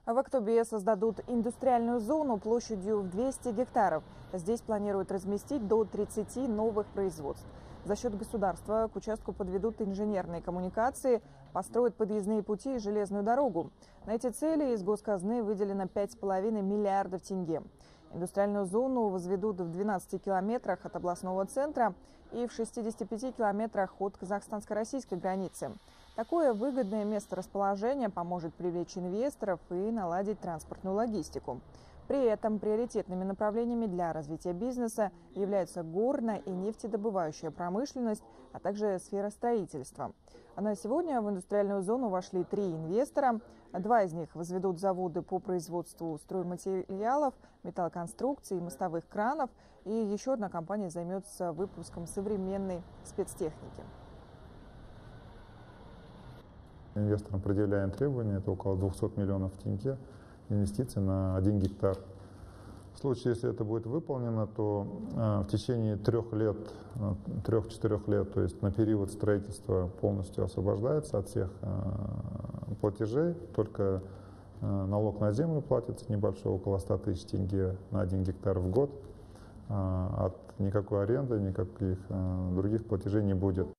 В Актобе создадут индустриальную зону площадью в 200 гектаров. Здесь планируют разместить до 30 новых производств. За счет государства к участку подведут инженерные коммуникации, построят подъездные пути и железную дорогу. На эти цели из госказны выделено 5,5 миллиардов тенге. Индустриальную зону возведут в 12 километрах от областного центра и в 65 километрах от казахстанско-российской границы. Такое выгодное месторасположение поможет привлечь инвесторов и наладить транспортную логистику. При этом приоритетными направлениями для развития бизнеса являются горно- и нефтедобывающая промышленность, а также сфера строительства. На сегодня в индустриальную зону вошли 3 инвестора. 2 из них возведут заводы по производству стройматериалов, металлоконструкций и мостовых кранов. И еще одна компания займется выпуском современной спецтехники. Инвесторам предъявляем требования, это около 200 миллионов тенге инвестиций на 1 гектар. В случае, если это будет выполнено, то в течение 3-4 лет, то есть на период строительства, полностью освобождается от всех платежей, только налог на землю платится небольшой, около 100 тысяч тенге на 1 гектар в год. От никакой аренды, никаких других платежей не будет.